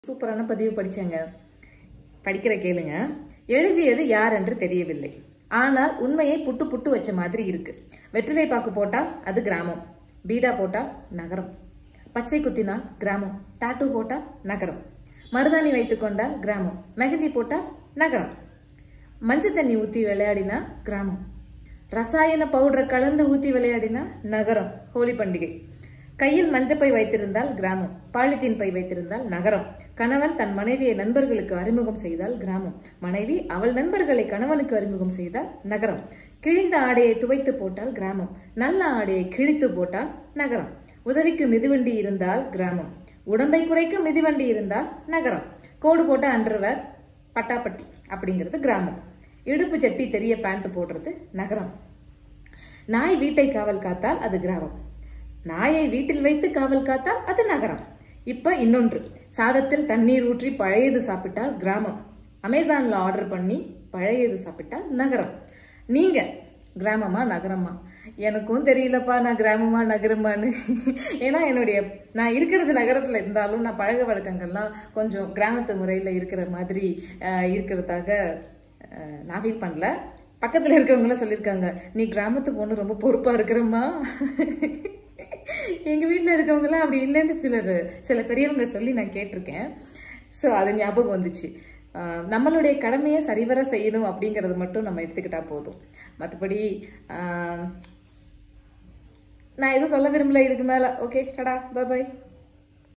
சூப்பரான பதிவு படிச்சேங்க. படிக்கிற கேளுங்க. எழுதியது யார் என்று தெரியவில்லை, ஆனால் உண்மையை புட்டு புட்டு வச்ச மாதிரி இருக்கு. வெற்றிலை பாக்கு போட்டால் அது கிராமம், பீடா போட்டால் நகரம், பச்சை குத்தினால் கிராமம், டாட்டூ போட்டால் நகரம், மருதாணி வைத்துக் கொண்டால் கிராமம், மெஹந்தி போட்டால் நகரம், மஞ்சள் தண்ணி ஊத்தி விளையாடினா கிராமம், ரசாயன பவுடரை கலந்து ஊத்தி விளையாடினா நகரம், ஹோலி பண்டிகை, கையில் மஞ்சப்பை வைத்திருந்தால் கிராமம், பாலித்தீன் பை வைத்திருந்தால் நகரம், கணவன் தன் மனைவியை நண்பர்களுக்கு அறிமுகம் செய்தால் கிராமம், மனைவி அவள் நண்பர்களை கணவனுக்கு அறிமுகம் செய்தால் நகரம், கிழிந்த ஆடையை துவைத்து போட்டால் கிராமம், நல்ல ஆடையை கிழித்து போட்டால் நகரம், உதவிக்கு மிதிவண்டி இருந்தால் கிராமம், உடம்பை குறைக்க மிதிவண்டி இருந்தால் நகரம், கோடு போட்ட அண்டர்வேர் பட்டாப்பட்டி அப்படிங்கிறது கிராமம், இடுப்பு சட்டி தெரிய பேண்ட் போடுறது நகரம், நாய் வீட்டை காவல் காத்தால் அது கிராமம், நாயை வீட்டில் வைத்து காவல் காத்தால் அது நகரம். இப்ப இன்னொன்று, சாதத்தில் தண்ணீர் ஊற்றி பழையது சாப்பிட்டால் கிராமம், அமேசான்ல ஆர்டர் பண்ணி பழையது சாப்பிட்டால் நகரம். நீங்க கிராமமா நகரமா? எனக்கும் தெரியலப்பா நான் கிராமமா நகரமான்னு. ஏன்னா நான் இருக்கிறது நகரத்துல இருந்தாலும் நான் பழக வழக்கங்கள்லாம் கொஞ்சம் கிராமத்து முறையில இருக்கிற மாதிரி இருக்கிறதாக நான் ஃபீல் பண்ணல. பக்கத்துல இருக்கவங்களாம் சொல்லியிருக்காங்க, நீ கிராமத்து பொண்ணு ரொம்ப பொறுப்பா இருக்கிறம்மா. எங்க வீட்டுல இருக்கவங்கலாம் அப்படி இல்லைன்னு சில பெரியவங்க சொல்லி நான் கேட்டிருக்கேன். ஸோ அது ஞாபகம் வந்துச்சு. நம்மளுடைய கடமையை சரிவர செய்யணும் அப்படிங்கறது மட்டும் நம்ம எடுத்துக்கிட்டா போதும். மற்றபடி நான் எதுவும் சொல்ல விரும்பல இதுக்கு மேல. ஓகே, டடா, பை பாய்.